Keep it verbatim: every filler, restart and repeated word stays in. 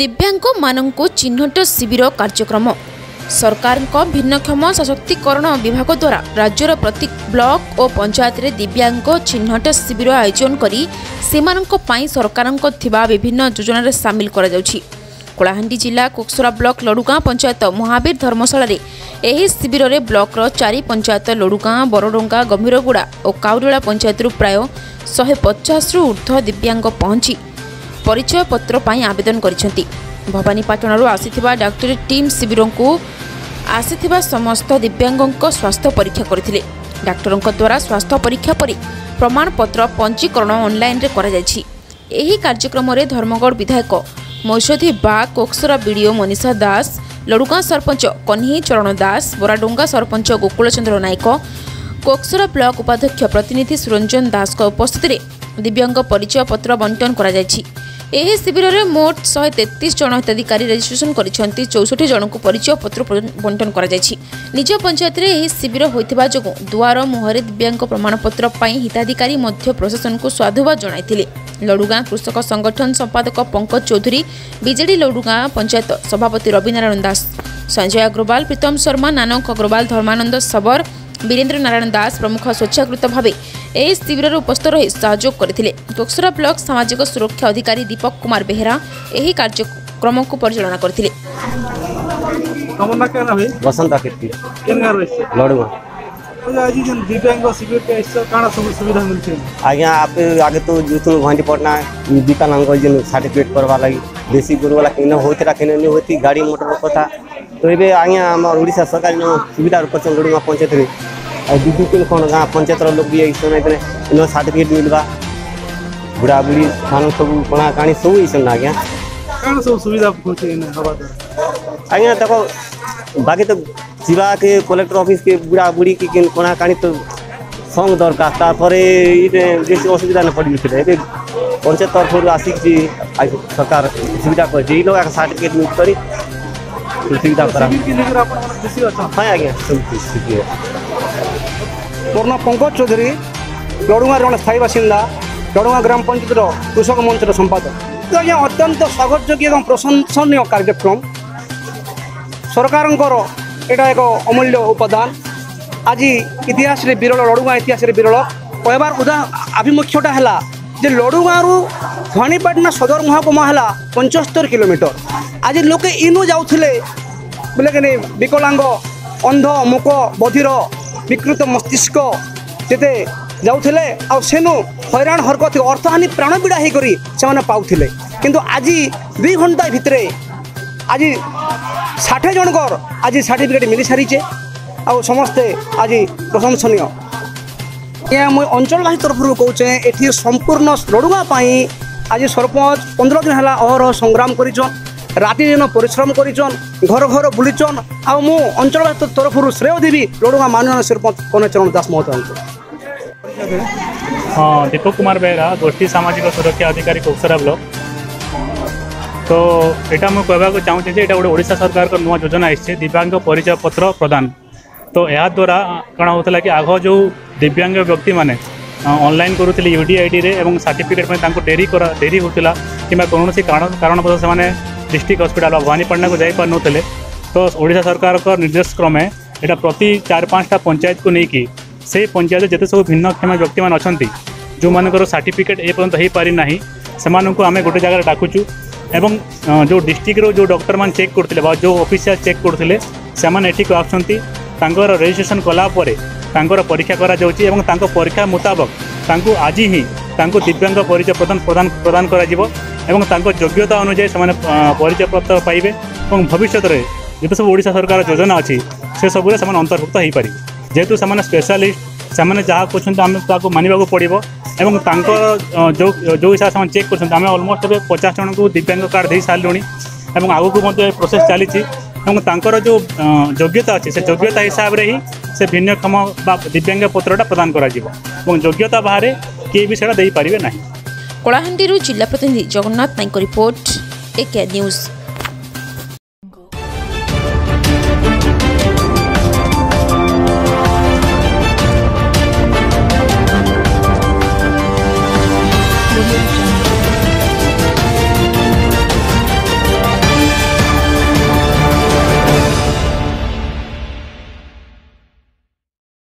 दिव्यांग मानक चिन्हट शिविर कार्यक्रम सरकार भिन्नक्षम सशक्तिकरण विभाग द्वारा राज्यर प्रति ब्लॉक और पंचायत रे दिव्यांग चिन्हट शिविर आयोजन करी सेमानंक पई सरकार विभिन्न योजन सामिल करा जाउछि। कलाहांडी जिला कोकसरा ब्लॉक लडुगाँ पंचायत महावीर धर्मशाला रे एही शिविर रे ब्लॉक रो चारि पंचायत लडुगाँ बरडोंगा गंभीरगुड़ा और काउडला पंचायत रु प्राय शहे पचास रु ऊर्ध्व दिव्यांग पहुंची परिचय पत्र पाई आवेदन करिसेंती। भवानीपाटण आसीथिबा डाक्टरी टीम शिविर को आसीथिबा समस्त दिव्यांगों स्वास्थ्य परीक्षा करथिले। डाक्टरों द्वारा स्वास्थ्य परीक्षा पर प्रमाण पत्र पंजीकरण ऑनलाइन रे करा जायछि। एही कार्यक्रम रे धर्मगढ़ विधायक मौषधि बाग, कोकसरा बीडीओ मनीषा दास, लडुगाँ सरपंच कन्ही चरण दास, बोराडोंगा सरपंच गोकुल चंद्र नायक, कोकसरा ब्लॉक उपाध्यक्ष प्रतिनिधि सुरंजन दास उपस्थित रे दिव्यांग परिचय पत्र बंटन करा जायछि। एही शिविर में मोट शहे तेतीस जन हिताधिकारी रेजिस्ट्रेशन करिसेंती। चौसठ जन को परिचय पत्र बंटन करा जायछि। निज पंचायत रे एही शिविर होइतिबा जोगु दुआर मुहरे दिव्यांग प्रमाणपत्र पाई हिताधिकारी मध्य प्रशासन को साधुवाद जणाइथिले। लडुगाँ कृषक संगठन संपादक पंकज चौधरी, बीजेडी लडुगाँ पंचायत सभापति रविनारायण दास, संजय अग्रवाल, प्रीतम शर्मा, नानक अग्रवाल, धर्मानंद सबर, वीरेन्द्र नारायण दास प्रमुख स्वेच्छाकृत भाव एही शिविर उपस्थित रही सहयोग करथिले। कोकसरा ब्लॉक सामाजिक सुरक्षा अधिकारी दीपक कुमार बेहरा एही कार्यक्रम को परिचालना करथिले। बसंत कीर्ति लडुगाँ आज जन दिव्यांग शिविर के इससे काना सब सुविधा मिलछे आज्ञा आप आगे तो जुतु घंटी पड़ना विकलांग जन सर्टिफिकेट करवा लगी देसी गुरु वाला किन होतरा किन नहीं होती गाड़ी मोटर कथा तो ये आज्ञा आम ओडिशा सरकार न सुविधा कर लडुगाँ पंचायत रे दीदी के कौन गाँव पंचायत लोग भी इन सर्टिफिकेट मिलवा बुढ़ा बुढ़ी मान सब कणा काणी सब ये आज्ञा काना सब सुविधा आज्ञा देखो बाकी तो जीवा के कलेक्टर ऑफिस के बुढ़ा बुढ़ी की कणा काणी तो संग दरकार तापर बेस असुविधा न पड़ी थे पंचायत तरफ आसिक सरकार सुविधा कर लोग सर्टिफिकेट मिल कर सुविधा करा हाँ आज्ञा मोर नाम पंकज चौधरी, लडुगाँ जन स्थायी बासिंदा, लडुगाँ ग्राम पंचायत कृषक मंचर संपादक। तो आज्ञा अत्यंत स्वागत योग्य और प्रशंसनीय कार्यक्रम सरकार एटा एक अमूल्य उपादान आज इतिहास रे विरल लडुगाँ इतिहास रे विरल कहबार उदा आभिमुख्यटा है जे लडुगाँ रु भवानीपाटना सदर महकुमा है पंचहत्तर किलोमीटर। आज लोके इनु जाऊले बोले कि विकलांग अंध मुक बधिर विकृत मस्तिष्क जेते जाऊले आनु हैरान हरकत अर्थहानि प्राण पीड़ा होकर पाऊले किंतु आज दुई घंटा भितर आज षाठे जनकर आज सर्टिफिकेट मिल सारी आ समस्ते आज प्रशंसनीय मुझे अंचलवासी तरफ कहे ये संपूर्ण लडुगाँ आज सरपंच पंद्रह दिन है अहरह संग्राम करिछन राति दिन परिश्रम करिछन घर घर बुलीचन आ मु अंचलवासी तरफ श्रेय देवी लडुगाँ माननीय सरपंच कन्हैचरण दास महोदय। हाँ, दीपक कुमार बेहरा, गोष्ठी सामाजिक सुरक्षा अधिकारी कोकसरा ब्लॉक। तो यहाँ मुझे कहवाक चाहूँगी ये गोटे ओडिशा सरकार का नुआ योजना आई दिव्यांग परिचय पत्र प्रदान। तो यह द्वारा कौन होता कि आग जो दिव्यांग व्यक्ति मैंने ऑनलाइन करुले यूडीआईडी रे एवं सर्टिफिकेट में डेरी कर डेरी होता कि कौन कारण कारणवश से डिस्ट्रिक्ट हॉस्पिटल भवानीपाटना को जापार नौते। तो ओडिशा सरकार का निर्देश क्रमे यहाँ प्रति चार पाँचटा पंचायत को लेकिन से पंचायत जिते सब भिन्नक्षम व्यक्ति मैंने अच्छा जो मानकर सर्टिफिकेट ए पर्यंत हो पारि ना से आम गोटे जगह डाकुचु एवं जो डिस्ट्रिक्ट जो डॉक्टर मान चेक करते जो ऑफिशियल चेक करते से आसकर रजिस्ट्रेशन कलापर परीक्षा करा जाउची एवं तांको परीक्षा मुताबक तांको आज ही तांको दिव्यांग परिचय प्रदान प्रदान प्रदान करा जिवो एवं तांको योग्यता अनुसार से परिचय पत्र पाइबे और भविष्य में जो सब ओडिशा सरकार योजना अच्छी से सब अंतर्भुक्त हो पारि जेहेतु से स्पेशलिस्ट से जहाँ कहते आम ताको मानवा पड़ो एवं जो जो हिसाब से चेक कर अलमोस्ट ए पचास जन को दिव्यांग कार्ड दे सारे एवं आगक प्रोसेस चली और जो योग्यता अच्छी से योग्यता हिसाब से ही से भिन्नक्षम दिव्यांग पत्रटा प्रदान करा योग्यता बाहर किए भी से पारे ना। कलाहांडी जिला प्रतिनिधि जगन्नाथ नाइक रिपोर्ट, ए के न्यूज।